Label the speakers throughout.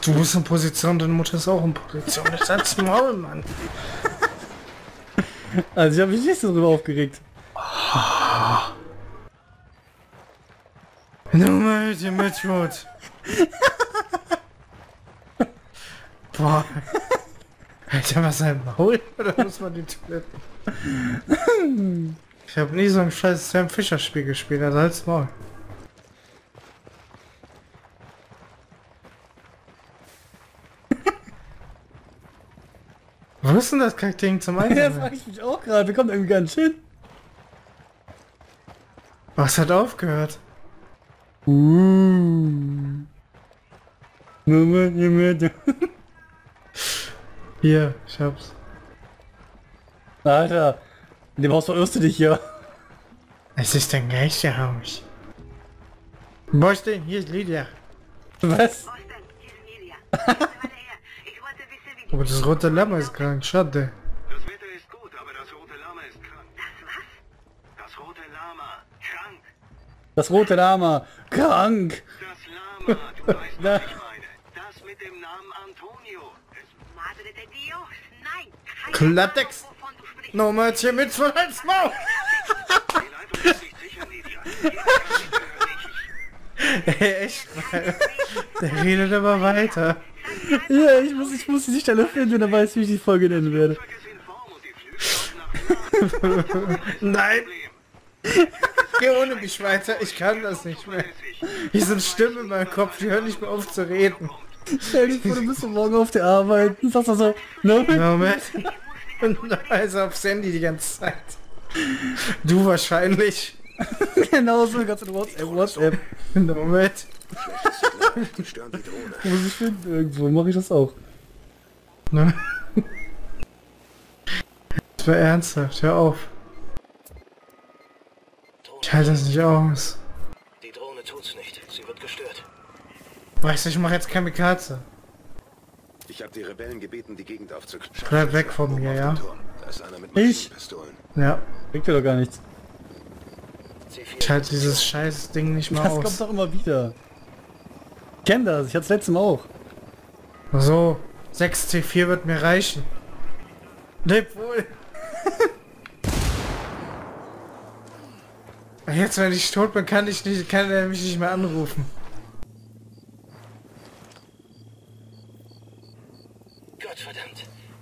Speaker 1: Du bist in Position, deine Mutter ist auch in Position. Ich sag's Maul, Mann.
Speaker 2: Also ich habe mich nicht so drüber aufgeregt.
Speaker 1: Nummer mit dem Mitschmutz. Boah. Alter, was ein Maul? Oder muss man die Toilette? Ich habe nie so ein scheiß Sam Fischer Spiel gespielt, also halt's Maul. Wo ist denn das Kackding zum
Speaker 2: Ja,
Speaker 1: Einsatz?
Speaker 2: frag ich mich auch gerade. Wir kommen irgendwie gar nicht hin.
Speaker 1: Was hat aufgehört? Hier, ich hab's.
Speaker 2: Alter, in dem Haus verirrst du dich hier.
Speaker 1: Es ist ein Geisterhaus. Wo ist denn? Hier ist Lydia.
Speaker 2: Was?
Speaker 1: Aber das rote Lama ist krank, schade.
Speaker 3: Das Wetter ist gut, aber das rote Lama ist krank. Das rote Lama, krank.
Speaker 2: Das rote Lama, krank.
Speaker 3: Das Lama, du weißt, was ich meine. Das mit dem Namen Antonio.
Speaker 4: Madre de Dios, nein!
Speaker 1: Klartext!
Speaker 4: Wovon du sprichst.
Speaker 1: Nochmal hier mit von als Maul!
Speaker 3: Die Leitung ist nicht sicher, Lydia. Jeder kann nicht
Speaker 1: Ey, echt mal. Der redet aber weiter.
Speaker 2: Ja, ich muss die Stelle finden, dann weiß ich, wie ich die Folge nennen werde.
Speaker 3: ist in Form und die Flügel sollten nach
Speaker 1: Nein! Geh ohne mich weiter, ich kann das nicht mehr. Hier sind Stimmen in meinem Kopf, die hören nicht mehr auf zu reden.
Speaker 2: Stell dir vor, du bist so morgen auf der Arbeit und sagst so, no,
Speaker 1: Moment. Und also aufs Handy die ganze Zeit. Du wahrscheinlich.
Speaker 2: genau so, ganz in WhatsApp.
Speaker 1: Moment.
Speaker 5: Stören die Drohne.
Speaker 2: Muss ich finden, irgendwo mache ich das auch.
Speaker 1: Ne? Das war ernsthaft, hör auf. Ich halte das nicht aus.
Speaker 5: Die Drohne tut's nicht. Sie wird gestört.
Speaker 1: Weißt du, ich mache jetzt Kamikaze.
Speaker 5: Ich habe die Rebellen gebeten, die Gegend aufzuklären.
Speaker 1: Bleib weg von mir, ja?
Speaker 5: Da ist einer mit
Speaker 2: Ich?
Speaker 5: Maschinenpistolen.
Speaker 1: Ja.
Speaker 2: Bringt dir doch gar nichts.
Speaker 1: Ich halte dieses scheiß Ding nicht mehr
Speaker 2: Das kommt
Speaker 1: aus.
Speaker 2: doch immer wieder. Ich kenn das, ich hatte das letzte Mal auch.
Speaker 1: So, 6C4 wird mir reichen. Leb wohl. Jetzt, wenn ich tot bin, kann er mich nicht mehr anrufen.
Speaker 5: Gottverdammt.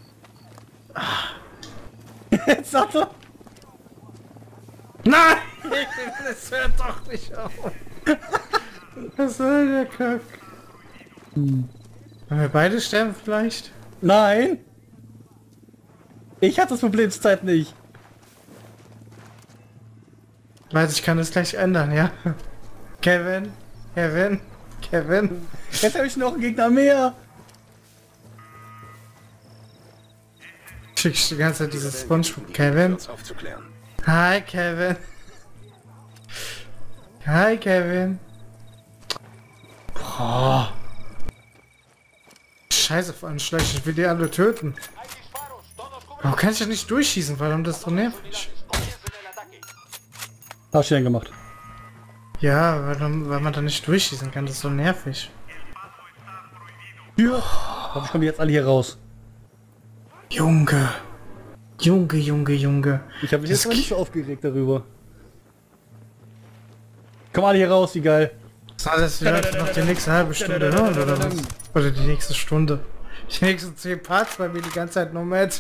Speaker 2: Jetzt sag doch.
Speaker 1: Nein! Das hört doch nicht auf. Was soll der Kack? Wollen wir beide sterben vielleicht?
Speaker 2: Nein! Ich hatte das Problem zur Zeit nicht.
Speaker 1: Weiß, ich kann das gleich ändern, ja? Kevin? Kevin? Kevin?
Speaker 2: Jetzt habe ich noch einen Gegner mehr.
Speaker 1: Schickst die ganze Zeit dieses Spongebob. Kevin?
Speaker 5: Aufzuklären.
Speaker 1: Hi, Kevin. Hi, Kevin. Boah. Scheiße, vor allem schlecht. Ich will die alle töten. Warum kann ich das nicht durchschießen? Warum das so nervig?
Speaker 2: Hast du denn gemacht?
Speaker 1: Ja, weil man da nicht durchschießen kann. Das ist so nervig.
Speaker 2: Ja. Ich komme jetzt alle hier raus.
Speaker 1: Junge. Junge, Junge, Junge.
Speaker 2: Ich habe mich
Speaker 1: Das
Speaker 2: jetzt mal nicht so aufgeregt darüber. Komm alle hier raus, wie geil.
Speaker 1: Soll das die Leute noch die nächste halbe Stunde hören, oder was? Oder die nächste Stunde? Die nächsten 10 Parts bei mir die ganze Zeit nur mit.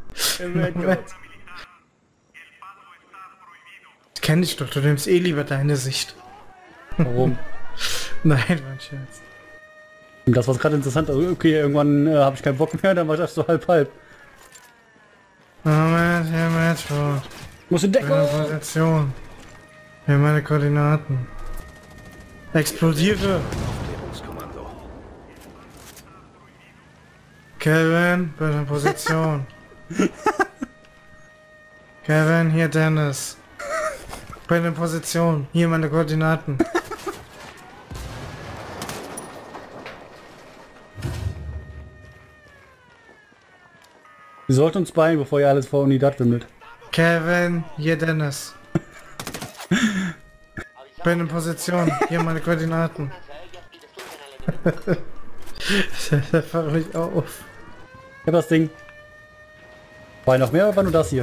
Speaker 1: Ich kenn dich doch, du nimmst eh lieber deine Sicht.
Speaker 2: Warum?
Speaker 1: Nein, mein Scherz.
Speaker 2: Das war gerade interessant. Also, okay, irgendwann habe ich keinen Bock mehr, dann war das so halb-halb.
Speaker 1: Moment, hier Matchboard.
Speaker 2: Muss in
Speaker 1: Meine
Speaker 2: Deckung!
Speaker 1: Position. Hier meine Koordinaten. Explodiere.
Speaker 5: Aufklärungskommando.
Speaker 1: Kevin, bitte in Position. Kevin, hier Dennis. Bin in Position. Hier meine Koordinaten.
Speaker 2: Wir sollten uns beeilen, bevor ihr alles vor Unidad wimmelt.
Speaker 1: Kevin, hier Dennis. Bin in Position. Hier meine Koordinaten. Das fällt mich auf.
Speaker 2: Ich hab das Ding. War noch mehr oder war nur das hier?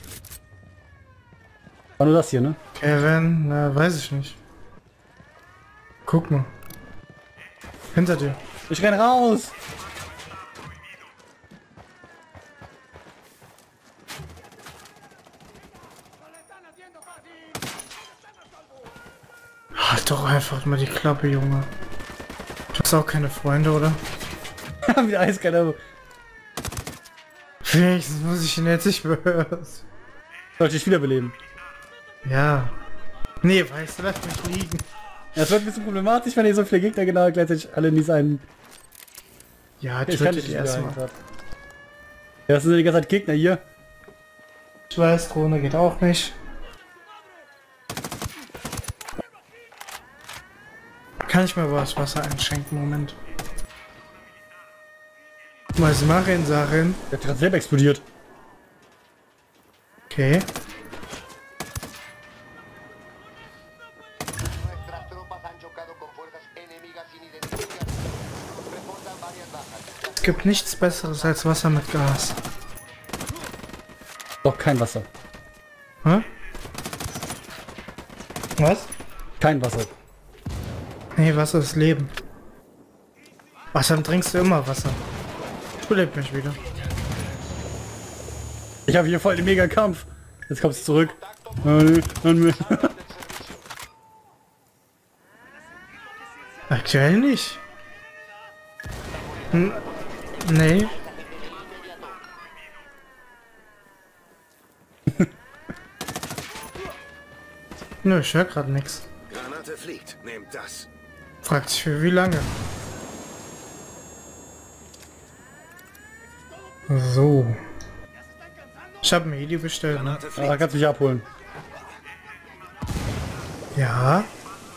Speaker 2: War nur das hier, ne?
Speaker 1: Kevin, na, weiß ich nicht. Guck mal. Hinter dir.
Speaker 2: Ich renn raus!
Speaker 1: Halt doch einfach mal die Klappe, Junge. Du hast auch keine Freunde, oder?
Speaker 2: Wieder eiskalt.
Speaker 1: Wenigstens muss ich ihn jetzt nicht behören.
Speaker 2: Sollte ich wiederbeleben?
Speaker 1: Ja. Nee, weißt du, lass mich liegen.
Speaker 2: Ja, es wird ein bisschen problematisch, wenn ihr so viele Gegner genau gleichzeitig alle in diesen...
Speaker 1: Ja,
Speaker 2: Ich kann
Speaker 1: töte
Speaker 2: dich
Speaker 1: die
Speaker 2: nicht
Speaker 1: erstmal.
Speaker 2: Ja, das sind ja die ganze Zeit Gegner hier.
Speaker 1: Schweißdrohne geht auch nicht. Kann ich mir aber das Wasser einschenken? Moment. Was machen, Sachen?
Speaker 2: Der hat gerade selber explodiert.
Speaker 1: Okay.
Speaker 6: Nuestras tropas han chocado con fuerzas enemigas sin identificar. Reportan varias bajas.
Speaker 1: Es gibt nichts Besseres als Wasser mit Gas.
Speaker 2: Doch, kein Wasser.
Speaker 1: Hä? Was?
Speaker 2: Kein Wasser.
Speaker 1: Nee, Wasser ist Leben. Was, dann trinkst du immer Wasser. Belebt mich wieder.
Speaker 2: Ich habe hier voll den Mega-Kampf. Jetzt kommst du zurück.
Speaker 1: Aktuell nicht. Nee. Nö, ich höre gerade nichts.
Speaker 5: Granate fliegt. Nehmt das.
Speaker 1: Fragt sich für wie lange. So. Ich habe mir die bestellt, ne?
Speaker 5: Granate fliegt.
Speaker 2: Ah, kannst mich abholen.
Speaker 1: Ja.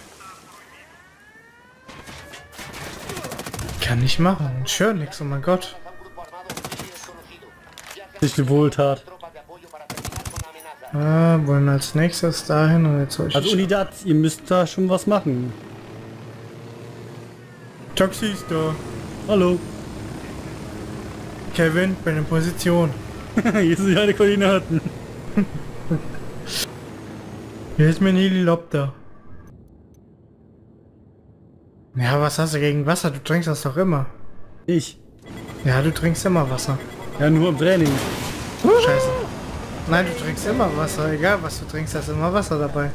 Speaker 1: Kann ich machen. Ich höre nichts, oh mein Gott.
Speaker 2: Nicht die Wohltat.
Speaker 6: Tropas de apoyo para terminar con la amenaza.
Speaker 1: Wollen als nächstes dahin und jetzt soll ich...
Speaker 2: Also Unidad, ihr müsst da schon was machen.
Speaker 1: Taxi ist da.
Speaker 2: Hallo.
Speaker 1: Kevin, bin in Position.
Speaker 2: Hier sind alle Koordinaten.
Speaker 1: Hier ist mein Helikopter. Ja, was hast du gegen Wasser? Du trinkst das doch immer.
Speaker 2: Ich.
Speaker 1: Ja, du trinkst immer Wasser.
Speaker 2: Ja, nur im Training.
Speaker 1: Scheiße. Nein, du trinkst immer Wasser. Egal was du trinkst, hast immer Wasser dabei.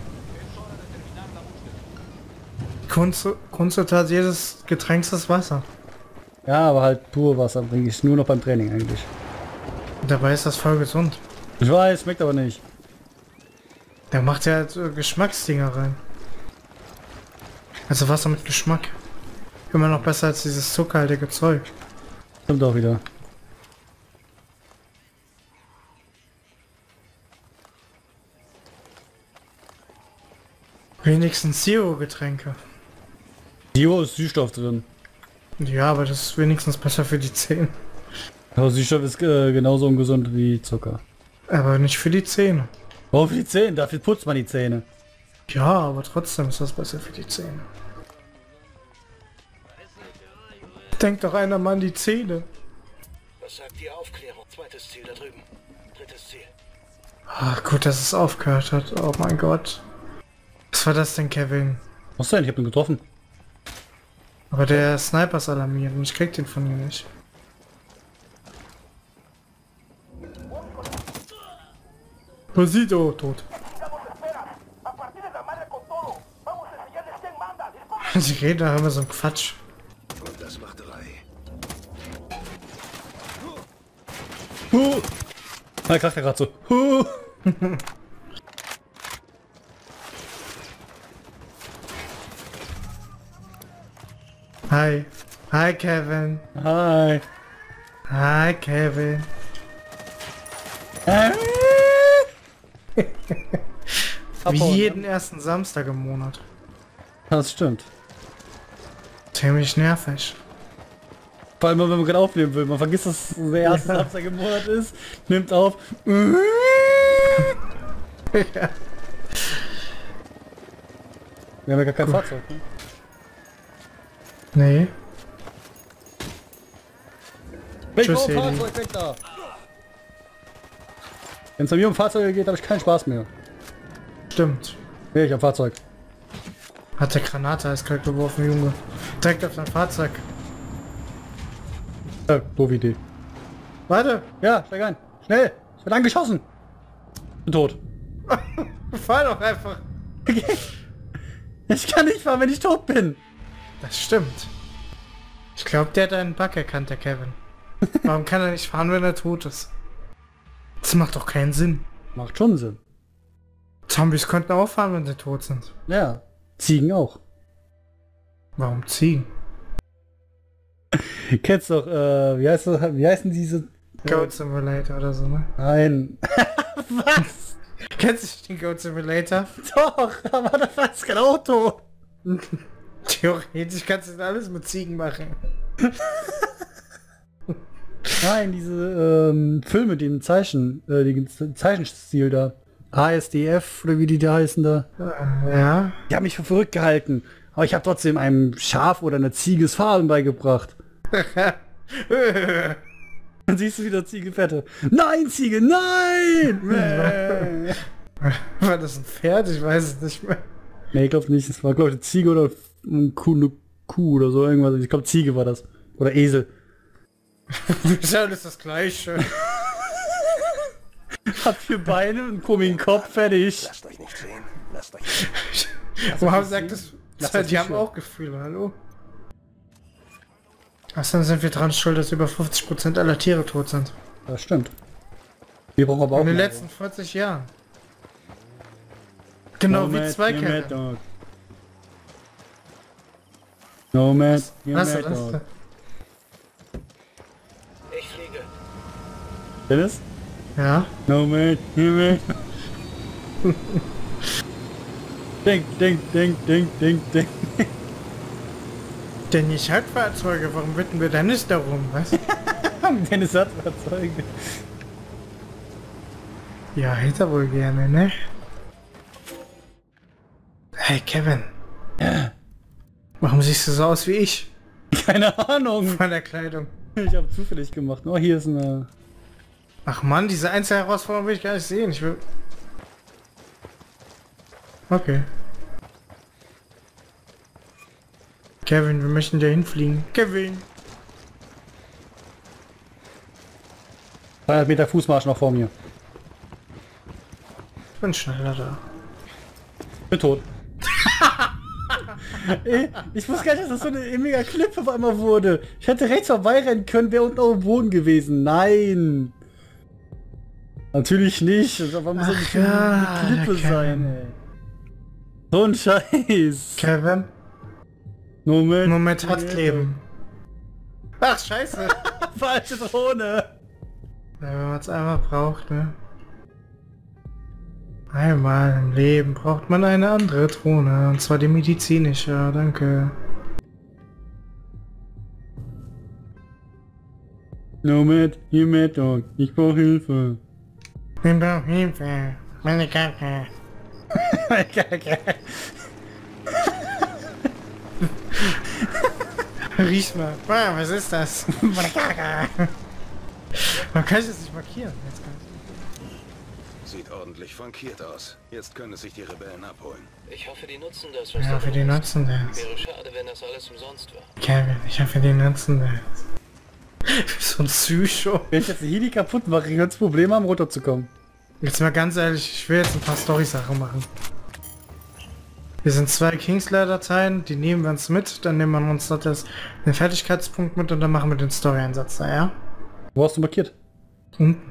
Speaker 1: Grundzutat jedes Getränks ist Wasser.
Speaker 2: Ja, aber halt pur Wasser trinke ich nur noch beim Training eigentlich.
Speaker 1: Und dabei ist das voll gesund.
Speaker 2: Ich weiß, schmeckt aber nicht.
Speaker 1: Der macht ja halt so Geschmacksdinger rein. Also Wasser mit Geschmack. Immer noch besser als dieses zuckerhaltige Zeug.
Speaker 2: Kommt auch wieder.
Speaker 1: Wenigstens Zero-Getränke.
Speaker 2: Dio ist Süßstoff drin.
Speaker 1: Ja, aber das ist wenigstens besser für die Zähne.
Speaker 2: Aber Süßstoff ist genauso ungesund wie Zucker.
Speaker 1: Aber nicht für die Zähne.
Speaker 2: Oh, für die Zähne, dafür putzt man die Zähne.
Speaker 1: Ja, aber trotzdem ist das besser für die Zähne. Denkt doch einer mal an die Zähne.
Speaker 3: Was sagt die Aufklärung? Zweites Ziel da drüben. Drittes Ziel.
Speaker 1: Ach, gut, dass es aufgehört hat. Oh mein Gott. Was war das denn, Kevin?
Speaker 2: Was denn? Ich hab ihn getroffen.
Speaker 1: Aber der Sniper ist alarmiert und ich krieg den von ihm nicht. Posito, tot. Sie reden da immer so ein Quatsch.
Speaker 5: Und das macht 3.
Speaker 2: Da kracht er gerade so.
Speaker 1: Hi. Hi, Kevin.
Speaker 2: Hi.
Speaker 1: Hi, Kevin. Wie jeden ersten Samstag im Monat.
Speaker 2: Das stimmt.
Speaker 1: Ziemlich nervig.
Speaker 2: Vor allem, wenn man gerade aufnehmen will. Man vergisst, dass der erste Samstag im Monat ist. Nimmt auf.
Speaker 1: Ja.
Speaker 2: Wir haben ja gar kein Fahrzeug. Ne?
Speaker 1: Nee.
Speaker 2: Weg
Speaker 1: Tschüss,
Speaker 2: vom
Speaker 1: Heli.
Speaker 2: Fahrzeug, weg da! Wenn es mir um Fahrzeuge geht, habe ich keinen Spaß mehr.
Speaker 1: Stimmt.
Speaker 2: Nee, ich am Fahrzeug.
Speaker 1: Hat der Granate eiskalt geworfen, Junge. Direkt auf dein Fahrzeug.
Speaker 2: Doofe Idee.
Speaker 1: Warte,
Speaker 2: Ja, steig ein. Schnell! Ich werde angeschossen! Bin tot.
Speaker 1: fahr doch einfach.
Speaker 2: Ich kann nicht fahren, wenn ich tot bin.
Speaker 1: Das stimmt. Ich glaube, der hat einen Bug erkannt, der Kevin. Warum kann er nicht fahren, wenn er tot ist? Das macht doch keinen Sinn.
Speaker 2: Macht schon Sinn.
Speaker 1: Zombies könnten auch fahren, wenn sie tot sind.
Speaker 2: Ja. Ziegen auch.
Speaker 1: Warum ziehen?
Speaker 2: Kennst doch, wie heißen diese...
Speaker 1: Goat Simulator oder so, ne?
Speaker 2: Nein. Was?
Speaker 1: Kennst du nicht den Goat Simulator?
Speaker 2: Doch, aber das war kein Auto.
Speaker 1: Theoretisch kannst du das alles mit Ziegen machen.
Speaker 2: Nein, diese Filme, die im Zeichenstil da. ASDF oder wie die da heißen da.
Speaker 1: Ja.
Speaker 2: Die haben mich für verrückt gehalten. Aber ich habe trotzdem einem Schaf oder einer Ziege das Fahren beigebracht. Dann siehst du wieder Ziege fette. Nein, Ziege, nein!
Speaker 1: War das ein Pferd? Ich weiß es nicht mehr.
Speaker 2: Nee, ich glaube nicht. Das war, glaube ich, eine Ziege oder eine Kuh oder so irgendwas. Ich glaube, Ziege war das. Oder Esel.
Speaker 1: Das ist alles das Gleiche.
Speaker 2: Hat 4 Beine, einen komischen Kopf, fertig.
Speaker 5: Lasst euch nicht sehen. Lasst euch nicht.
Speaker 1: Warum sagt das?
Speaker 2: Lass das
Speaker 1: Die haben
Speaker 2: nicht
Speaker 1: auch Gefühle, hallo? Außerdem sind wir dran schuld, dass über 50% aller Tiere tot sind.
Speaker 2: Das stimmt. Wir brauchen aber auch
Speaker 1: In den
Speaker 2: mehr.
Speaker 1: letzten 40 Jahren. Genau wie zwei Kevin.
Speaker 2: Nomad,
Speaker 1: Was ist das?
Speaker 3: Ich fliege.
Speaker 2: Dennis?
Speaker 1: Ja?
Speaker 2: Nomad, Nomad. Denk.
Speaker 1: Denn ich halt Fahrzeuge, warum bitten wir denn nicht darum, was?
Speaker 2: Dennis hat Fahrzeuge.
Speaker 1: Ja, hätte er wohl gerne, ne? Hey Kevin.
Speaker 2: Ja.
Speaker 1: Warum siehst du so aus wie ich?
Speaker 2: Keine Ahnung.
Speaker 1: Von der Kleidung.
Speaker 2: Ich habe zufällig gemacht. Oh, hier ist eine...
Speaker 1: Ach Mann, diese Einzelherausforderung will ich gar nicht sehen. Ich will... Okay. Kevin, wir möchten da hinfliegen. Kevin!
Speaker 2: 300 Meter Fußmarsch noch vor mir.
Speaker 1: Ich bin schneller da.
Speaker 2: Bin tot. Ich wusste gar nicht, dass das so eine mega Klippe auf einmal wurde. Ich hätte rechts vorbeirennen können, wäre unten auf dem Boden gewesen. Nein! Natürlich nicht. Also, warum muss das
Speaker 1: ja,
Speaker 2: eine Klippe
Speaker 1: der
Speaker 2: sein, ey? So ein Scheiß.
Speaker 1: Kevin? Moment hat Leben. Ach, scheiße.
Speaker 2: Falsche Drohne.
Speaker 1: Ja, wenn man es einmal braucht, ne? Einmal im Leben braucht man eine andere Drohne, und zwar die medizinische, danke.
Speaker 2: Nomad, hier Mad Dog. Ich brauche Hilfe.
Speaker 1: Ich brauche Hilfe. Meine Kacke. Riech mal. Wow, was ist das? Meine Kacke. Man kann das nicht markieren. Jetzt kann
Speaker 5: Sieht ordentlich frankiert aus. Jetzt können sich die Rebellen abholen.
Speaker 7: Ich hoffe, die nutzen das,
Speaker 1: ich.
Speaker 7: was
Speaker 1: Ja,
Speaker 7: da
Speaker 1: für die
Speaker 7: ist.
Speaker 1: nutzen das.
Speaker 7: Wäre schade, wenn das alles umsonst war.
Speaker 1: Kevin, ich hoffe, die nutzen das. So ein Psycho.
Speaker 2: Wenn ich jetzt die Heli kaputt mache, ich jetzt Probleme haben, runterzukommen.
Speaker 1: Jetzt mal ganz ehrlich, ich will jetzt ein paar Story-Sachen machen. Hier sind 2 Kingslayer-Dateien, die nehmen wir uns mit, dann nehmen wir uns dort den Fertigkeitspunkt mit und dann machen wir den Story-Einsatz da, ja?
Speaker 2: Wo hast du markiert?
Speaker 1: Unten.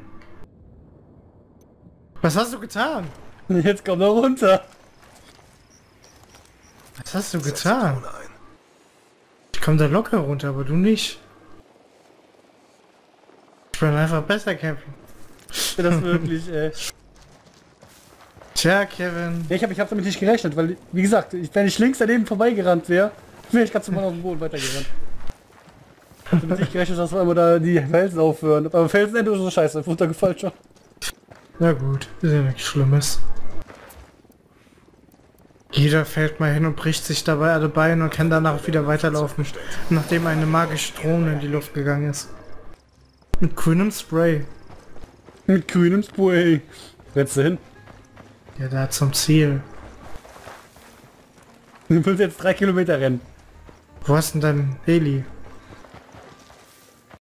Speaker 1: Was hast du getan?
Speaker 2: Jetzt komm da runter.
Speaker 1: Was hast du getan?
Speaker 5: Ohne ein.
Speaker 1: Ich komm da locker runter, aber du nicht. Ich bin einfach besser, Kevin.
Speaker 2: Das wirklich, ey.
Speaker 1: Tja, Kevin.
Speaker 2: Ja, ich hab damit nicht gerechnet, weil, wie gesagt, wenn ich links daneben vorbeigerannt wäre, wäre ich ganz normal auf dem Boden weitergerannt. Ich hab damit nicht gerechnet, dass wir immer da die Felsen aufhören. Aber Felsenende ist so scheiße, einfach runtergefallen schon.
Speaker 1: Na gut, ist ja nichts Schlimmes. Jeder fällt mal hin und bricht sich dabei alle Beine und kann danach wieder weiterlaufen, nachdem eine magische Drohne in die Luft gegangen ist. Mit grünem Spray.
Speaker 2: Mit grünem Spray. Rennst du hin?
Speaker 1: Ja, da zum Ziel.
Speaker 2: Du willst jetzt 3 Kilometer rennen.
Speaker 1: Wo hast denn dein Heli?